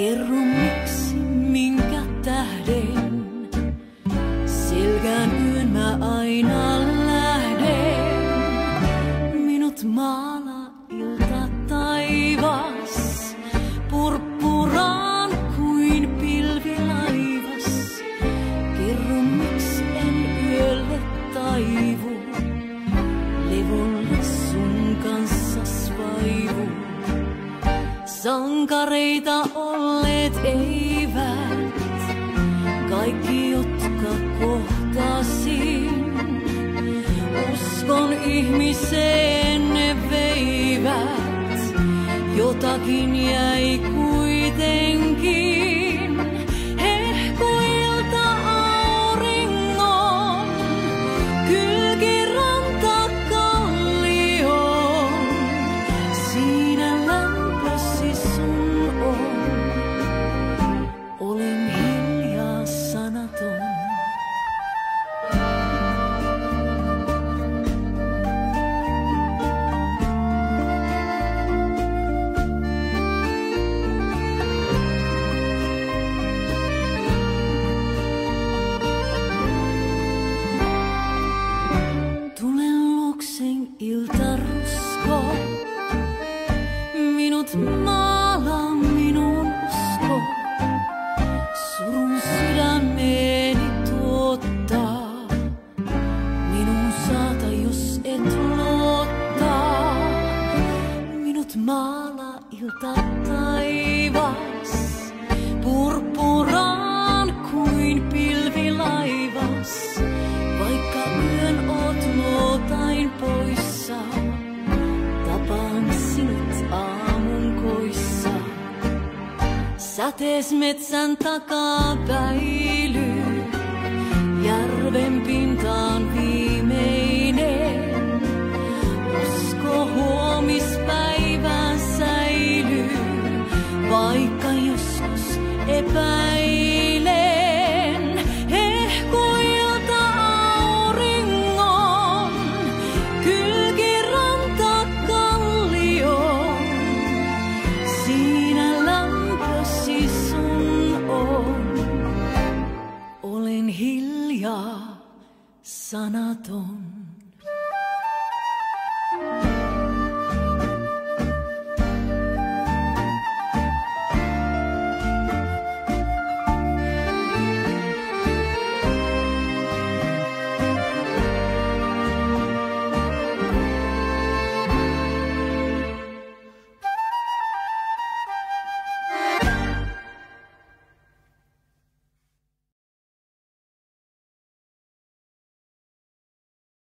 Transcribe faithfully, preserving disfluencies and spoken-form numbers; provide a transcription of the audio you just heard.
Kerro miksi, minkä tähden selkään yön mä aina lähden. Minut maalaa ilta taivas, purppuraan kuin pilvilaivas. Kerro miksi en yölle taivu, levolle sun kanssas vaivu. Sankareita olleet eivät, kaikki jotka kohtasin. Uskon ihmiseen ne veivät, jotakin jäi kuitenkin. Hehkuilta auringon, kylkiranta kallioon. Siinä lämpösi sun on, olen hiljaa sanaton. Iltarusko, minut maalaa minun usko. Surun sydämeeni tuottaa, minun saata jos et luottaa. Minut maalaa ilta taivas, purppuraan kuin pilvilaivas. Vaikka yön oot luotain poissa, tapaan sinut aamunkoissa. Sätees metsän takaa päilyy, järven pintaan viimeinen. Usko huomispäivään säilyy, vaikka joskus epäilen. Olen hiljaa sanaton.